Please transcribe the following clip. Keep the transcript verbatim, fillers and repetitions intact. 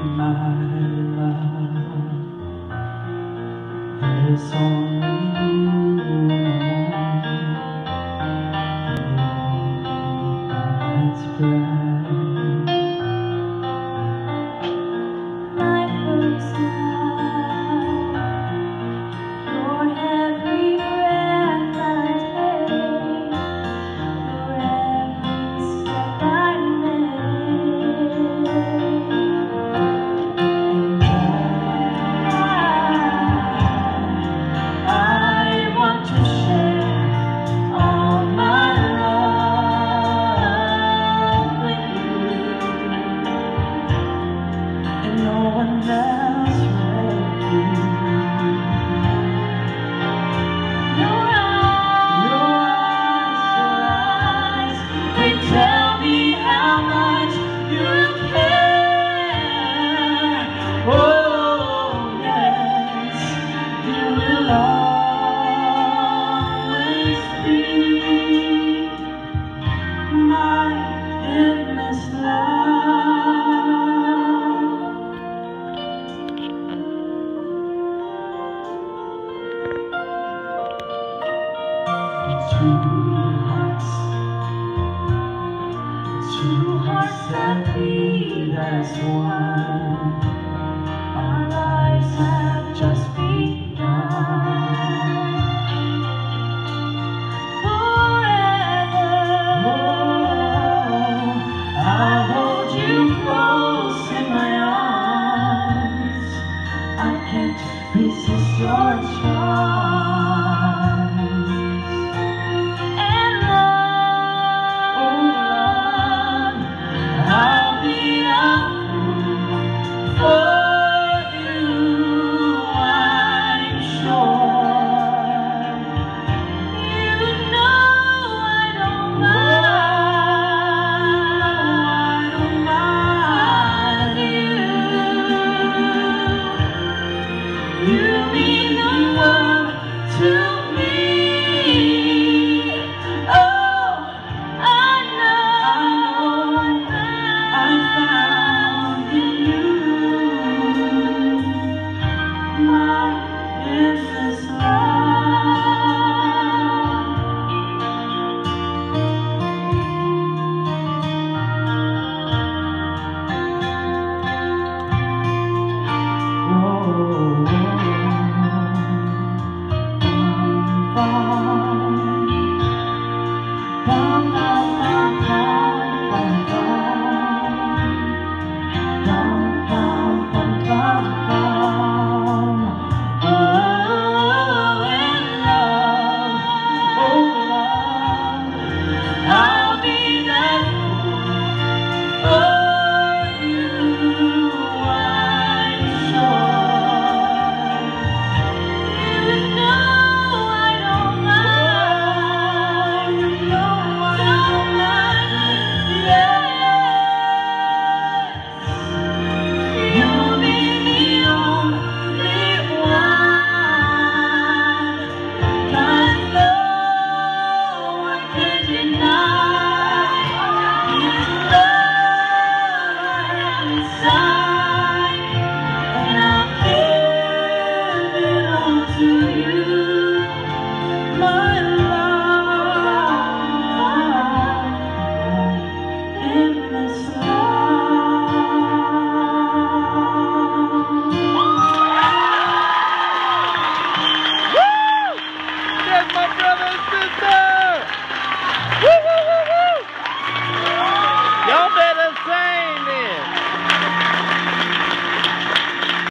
my love, there's only you that's bright. My first love, your every breath I take, your every step I make. I, I want to share all my love with you, and no one else will do. Your eyes, they tell me how much you care. Oh yes, you will always be my endless love. Two hearts, two hearts that beat as one.